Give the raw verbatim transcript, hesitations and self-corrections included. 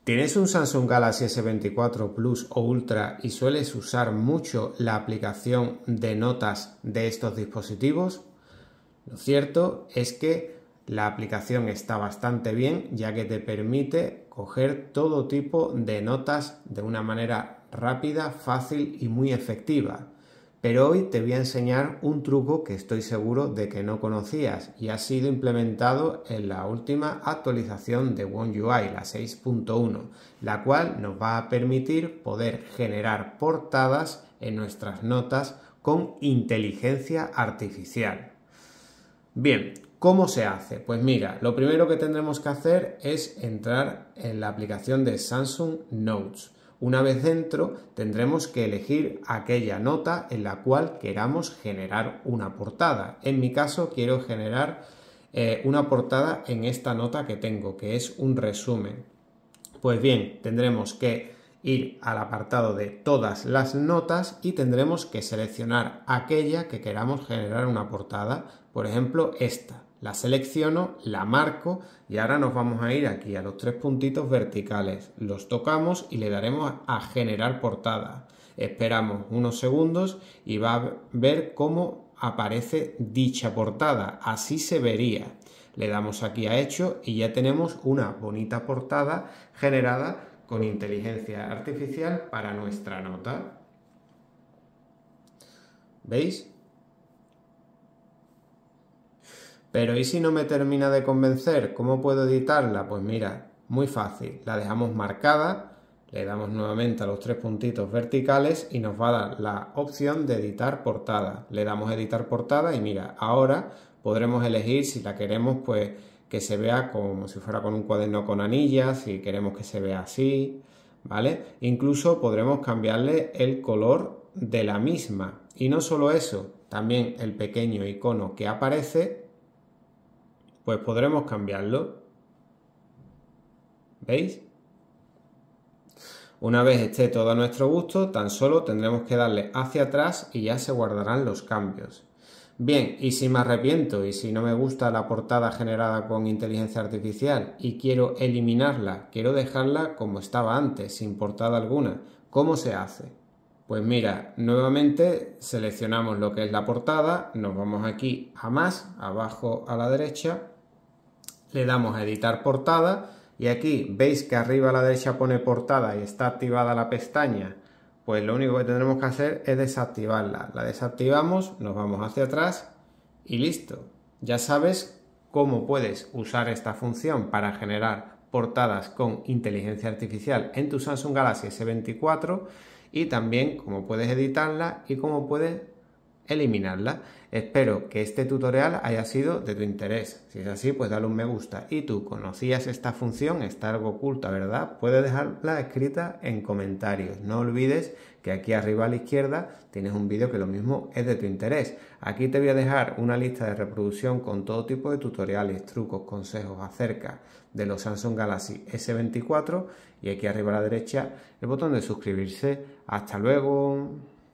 ¿Tienes un Samsung Galaxy ese veinticuatro Plus o Ultra y sueles usar mucho la aplicación de notas de estos dispositivos? Lo cierto es que la aplicación está bastante bien, ya que te permite coger todo tipo de notas de una manera rápida, fácil y muy efectiva. Pero hoy te voy a enseñar un truco que estoy seguro de que no conocías y ha sido implementado en la última actualización de One U I, la seis punto uno, la cual nos va a permitir poder generar portadas en nuestras notas con inteligencia artificial. Bien, ¿cómo se hace? Pues mira, lo primero que tendremos que hacer es entrar en la aplicación de Samsung Notes. Una vez dentro, tendremos que elegir aquella nota en la cual queramos generar una portada. En mi caso, quiero generar eh, una portada en esta nota que tengo, que es un resumen. Pues bien, tendremos que ir al apartado de todas las notas y tendremos que seleccionar aquella que queramos generar una portada. Por ejemplo, esta. La selecciono, la marco y ahora nos vamos a ir aquí a los tres puntitos verticales. Los tocamos y le daremos a generar portada. Esperamos unos segundos y va a ver cómo aparece dicha portada. Así se vería. Le damos aquí a hecho y ya tenemos una bonita portada generada con inteligencia artificial para nuestra nota. ¿Veis? Pero ¿y si no me termina de convencer? ¿Cómo puedo editarla? Pues mira, muy fácil. La dejamos marcada, le damos nuevamente a los tres puntitos verticales y nos va a dar la opción de editar portada. Le damos a editar portada y mira, ahora podremos elegir si la queremos pues que se vea como si fuera con un cuaderno con anillas, si queremos que se vea así, ¿vale? Incluso podremos cambiarle el color de la misma. Y no solo eso, también el pequeño icono que aparece, pues podremos cambiarlo. ¿Veis? Una vez esté todo a nuestro gusto, tan solo tendremos que darle hacia atrás y ya se guardarán los cambios. Bien, y si me arrepiento y si no me gusta la portada generada con inteligencia artificial y quiero eliminarla, quiero dejarla como estaba antes, sin portada alguna, ¿cómo se hace? Pues mira, nuevamente seleccionamos lo que es la portada, nos vamos aquí a más, abajo a la derecha, le damos a editar portada y aquí veis que arriba a la derecha pone portada y está activada la pestaña. Pues lo único que tendremos que hacer es desactivarla. La desactivamos, nos vamos hacia atrás y listo. Ya sabes cómo puedes usar esta función para generar portadas con inteligencia artificial en tu Samsung Galaxy ese veinticuatro y también cómo puedes editarla y cómo puedes eliminarla. Espero que este tutorial haya sido de tu interés. Si es así, pues dale un me gusta. ¿Y tú conocías esta función? Está algo oculta, ¿verdad? Puedes dejarla escrita en comentarios. No olvides que aquí arriba a la izquierda tienes un vídeo que lo mismo es de tu interés. Aquí te voy a dejar una lista de reproducción con todo tipo de tutoriales, trucos, consejos acerca de los Samsung Galaxy ese veinticuatro y aquí arriba a la derecha el botón de suscribirse. ¡Hasta luego!